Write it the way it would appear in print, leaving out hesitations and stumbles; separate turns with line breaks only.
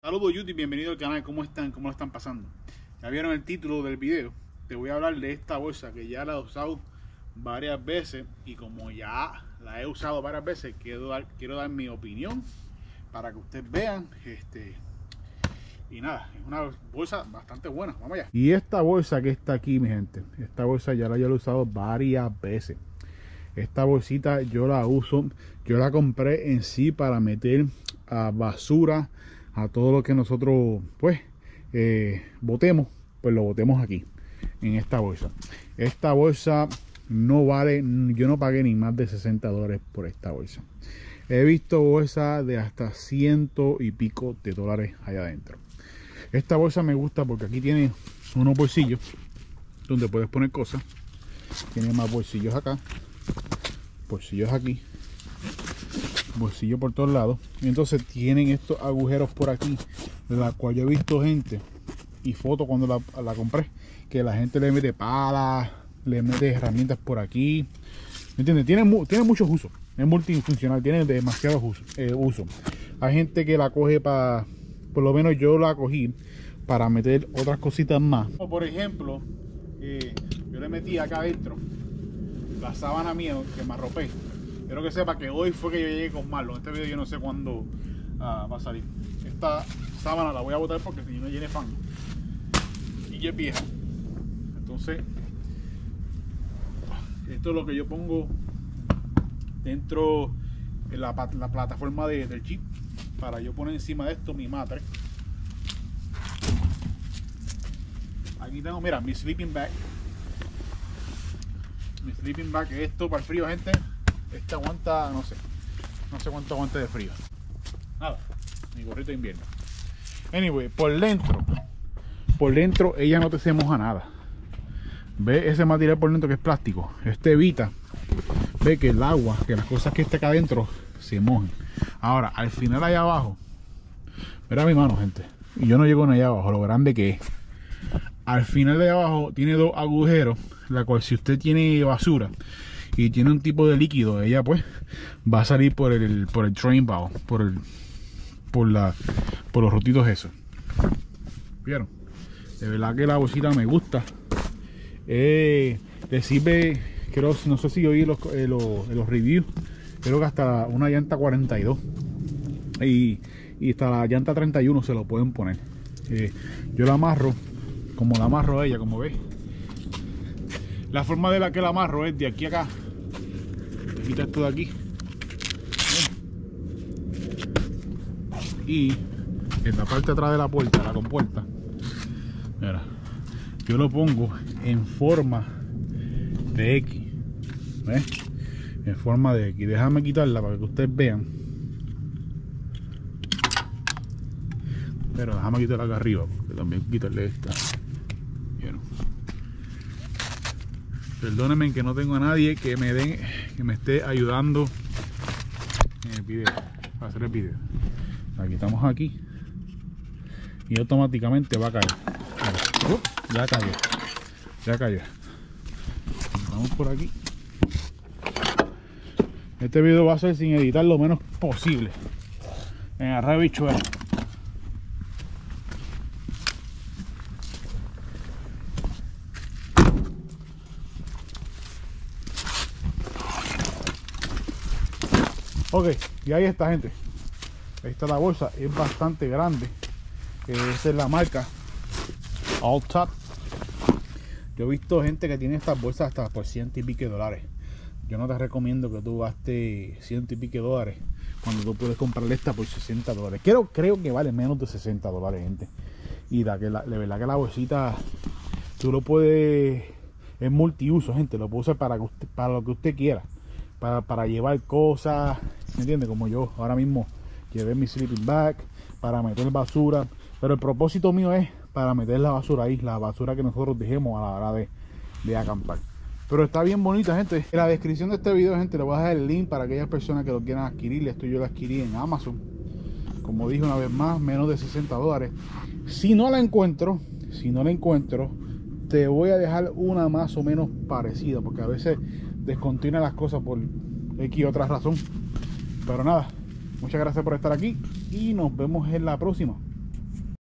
Saludos YouTube, bienvenido al canal. ¿Cómo están? ¿Cómo lo están pasando? Ya vieron el título del video. Te voy a hablar de esta bolsa que ya la he usado varias veces, y como ya la he usado varias veces, quiero dar mi opinión para que ustedes vean. Y nada, es una bolsa bastante buena. Vamos allá. Y esta bolsa que está aquí, mi gente, esta bolsa ya la he usado varias veces. Esta bolsita yo la uso, yo la compré en sí para meter a basura, a todo lo que nosotros pues botemos, pues lo botemos aquí en esta bolsa. Esta bolsa no vale, yo no pagué ni más de $60 por esta bolsa. He visto bolsas de hasta $100 y pico allá adentro. Esta bolsa me gusta porque aquí tiene unos bolsillos donde puedes poner cosas. Tiene más bolsillos acá, bolsillos aquí, bolsillo por todos lados, y entonces tienen estos agujeros por aquí, de la cual yo he visto gente y fotos cuando la compré, que la gente le mete palas, le mete herramientas por aquí, ¿me entiendes? Tiene muchos usos, es multifuncional, tiene demasiados usos. Hay gente que la coge para, por lo menos yo la cogí para meter otras cositas más, como por ejemplo yo le metí acá adentro la sábana mía que me arropé. Quiero que sepa que hoy fue que yo llegué con Marlon. Este video yo no sé cuándo va a salir. Esta sábana la voy a botar porque si no me llene fango y ya es vieja. Entonces esto es lo que yo pongo dentro de la plataforma del chip, para yo poner encima de esto mi matres. Aquí tengo, mira, mi sleeping bag. Mi sleeping bag, esto para el frío, gente. Este aguanta, no sé cuánto aguante de frío. Nada, mi gorrito de invierno. Anyway, por dentro ella no te se moja nada. Ve ese material por dentro que es plástico. Este evita, ve que el agua, que las cosas que está acá adentro se mojen. Ahora, al final allá abajo, mira mi mano, gente, y yo no llego ni allá abajo, lo grande que es. Al final de abajo tiene dos agujeros, la cual si usted tiene basura y tiene un tipo de líquido, ella pues va a salir por el drain valve, por los rotitos esos. ¿Vieron? De verdad que la bolsita me gusta. Le sirve, creo, no sé si oí los reviews, creo que hasta una llanta 42 y hasta la llanta 31 se lo pueden poner. Yo la amarro como la amarro a ella, como veis. La forma de la que la amarro es de aquí a acá. Quita esto de aquí. Y en la parte de atrás de la puerta, la compuerta, mira, yo lo pongo en forma de X. ¿Ves? En forma de X. Déjame quitarla para que ustedes vean. Pero déjame quitarla acá arriba, porque también quitarle esta. ¿Vieron? Perdónenme que no tengo a nadie que me esté ayudando en el video, para hacer el video. La quitamos aquí y automáticamente va a caer. Ya cayó. Vamos por aquí. Este video va a ser sin editar lo menos posible, en arroyo bichuela. Ok, y ahí está, gente. Ahí está la bolsa, es bastante grande. Esa es la marca All Top. Yo he visto gente que tiene estas bolsas hasta por $100 y pico. Yo no te recomiendo que tú gastes $100 y pico cuando tú puedes comprarle esta por $60. Creo que vale menos de $60, gente. Y de verdad que la bolsita tú lo puedes, es multiuso, gente. Lo puedes usar para lo que usted quiera. Para llevar cosas, ¿me entiende? Como yo ahora mismo llevé mi sleeping bag para meter basura, pero el propósito mío es para meter la basura ahí, la basura que nosotros dejemos a la hora de acampar. Pero está bien bonita, gente. En la descripción de este video, gente, le voy a dejar el link para aquellas personas que lo quieran adquirir. Esto yo lo adquirí en Amazon, como dije una vez más, menos de $60. Si no la encuentro, te voy a dejar una más o menos parecida, porque a veces descontinúa las cosas por X otra razón. Pero nada, muchas gracias por estar aquí y nos vemos en la próxima.